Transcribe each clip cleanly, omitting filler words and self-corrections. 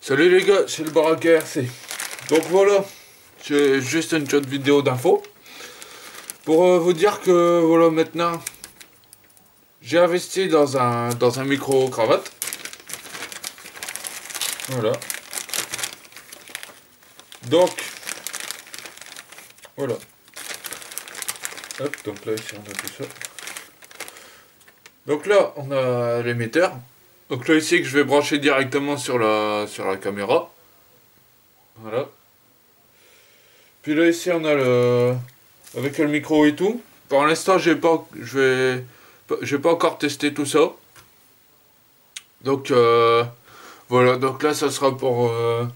Salut les gars, c'est le Baraque RC. Donc voilà, c'est juste une petite vidéo d'info pour vous dire que voilà, maintenant j'ai investi dans un micro cravate. Voilà. Donc voilà. Hop, donc là ici on a tout ça. Donc là on a l'émetteur. Donc là ici que je vais brancher directement sur la caméra. Voilà. Puis là ici on a le avec le micro et tout. Pour l'instant j'ai pas encore testé tout ça. Donc voilà, donc là ça sera pour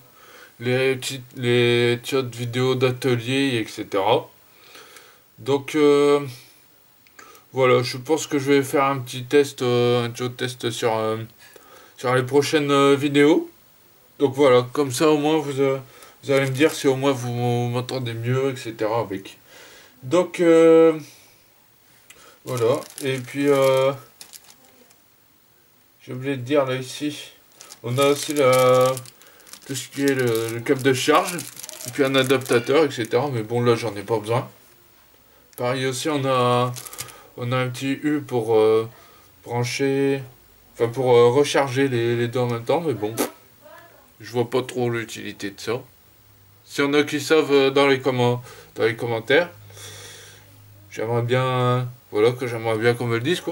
les petites vidéos d'atelier, etc. Donc voilà, je pense que je vais faire un petit test, un petit test sur les prochaines vidéos. Donc voilà, comme ça au moins vous allez me dire si au moins vous m'entendez mieux, etc. avec. Donc voilà, et puis j'ai oublié de dire là ici, on a aussi tout ce qui est le câble de charge, et puis un adaptateur, etc. Mais bon là j'en ai pas besoin. Pareil aussi on a un petit U pour brancher, enfin pour recharger les deux en même temps, mais bon, je vois pas trop l'utilité de ça. S'il y en a qui savent dans les commentaires, j'aimerais bien, voilà, que j'aimerais bien qu'on me le dise quoi.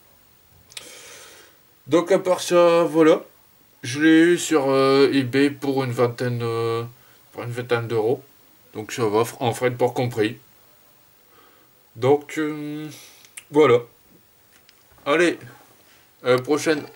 Donc à part ça, voilà, je l'ai eu sur eBay pour une vingtaine d'euros. Donc ça va, en frais de port compris. Donc voilà. Allez, à la prochaine.